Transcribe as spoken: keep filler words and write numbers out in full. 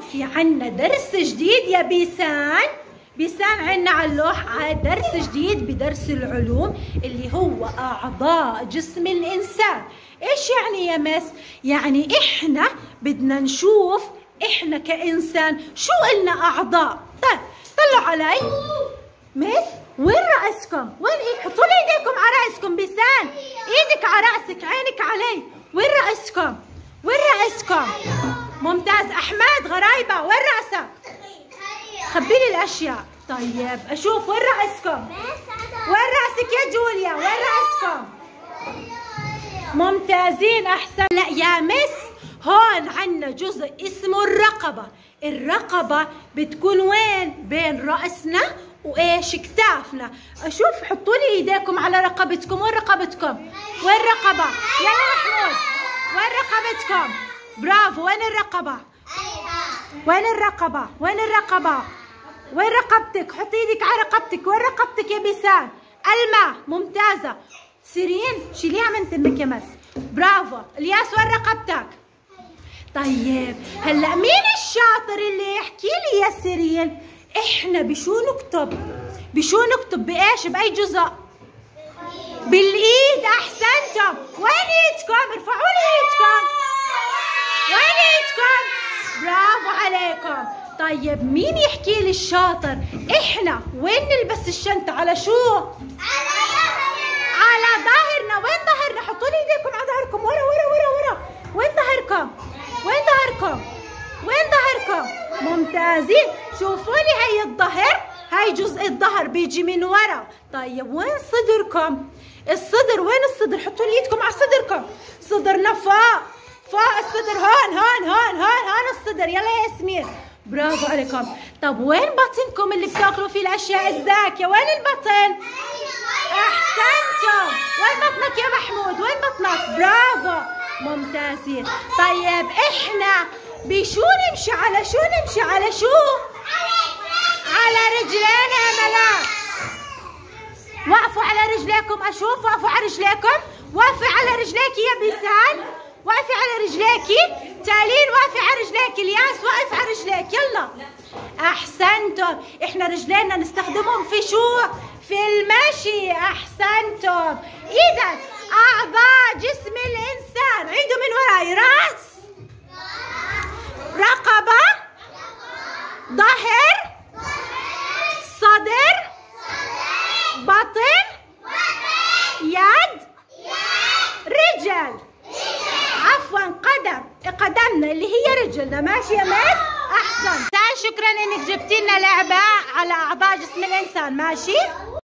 في عنا درس جديد يا بيسان. بيسان عنا على اللوحة درس جديد بدرس العلوم اللي هو أعضاء جسم الإنسان. إيش يعني يا مس؟ يعني إحنا بدنا نشوف إحنا كإنسان شو إلنا أعضاء. طيب طلعوا علي. مس وين رأسكم؟ وين إيد؟ حطوا لي إيديكم على رأسكم. بيسان إيدك على رأسك، عينك علي. وين رأسكم؟ وين رأسكم؟ ممتاز. أحمد غرايبة وين رأسك؟ خبي لي الأشياء. طيب أشوف وين رأسكم؟ وين رأسك يا جوليا؟ وين رأسكم؟ ممتازين أحسن. لا يا مس هون عنا جزء اسمه الرقبة. الرقبة بتكون وين؟ بين رأسنا وإيش؟ كتافنا. أشوف حطوا لي إيديكم على رقبتكم. وين رقبتكم؟ وين الرقبة؟ يلا محمود وين رقبتكم؟ برافو. وين الرقبة؟ وين الرقبة؟ وين الرقبة؟ وين رقبتك؟ حطي ايدك على رقبتك. وين رقبتك يا بيسان؟ ألما ممتازة. سيرين شيليها من تمك يا مس. برافو. الياس وين رقبتك؟ طيب هلا مين الشاطر اللي يحكي لي يا سيرين احنا بشو نكتب؟ بشو نكتب؟ بايش؟ باي جزء؟ بالايد. احسنتم. وين ايدكم؟ ارفعوا لي ايدكم. وين ايدكم؟ برافو عليكم. طيب مين يحكي لي الشاطر احنا وين نلبس الشنطة؟ على شو؟ على ظهرنا. على ظهرنا. وين ظهرنا؟ حطوا لي ايديكم على ظهركم. ورا ورا ورا ورا. وين ظهركم؟ وين ظهركم؟ وين ظهركم؟ ممتازين. شوفوا لي هي الظهر، هاي جزء الظهر بيجي من ورا. طيب وين صدركم؟ الصدر. وين الصدر؟ حطوا لي ايدكم على صدركم. صدرنا فوق فوق الصدر. هون هون هون هون هون الصدر. يلا يا ياسمين برافو عليكم. طب وين بطنكم اللي بتاكلوا فيه الاشياء الزاكيه؟ وين البطن؟ احسنتم. وين بطنك يا محمود؟ وين بطنك؟ برافو ممتازين. طيب احنا بشو نمشي؟ على شو نمشي؟ على شو؟ على رجلين يا ملاك. وقفوا على رجليكم. اشوف وقفوا على رجليكم. وقفي على رجليكي يا بيسان. وقفي على رجليكي. تالين وقفي على رجليكي. الياس وقف على رجليك. يلا احسنتم. احنا رجلينا نستخدمهم في شو؟ في المشي. احسنتم. اذا اعضاء جسم الانسان عيدوا من وراي. راس، رقبة، ظهر، صدر، بطن، يد، رجل. عفوا قدم. قدمنا اللي هي رجلنا. ماشي يا مس؟ احسن. شكرا انك جبتي لنا لعبة على اعضاء جسم الانسان. ماشي؟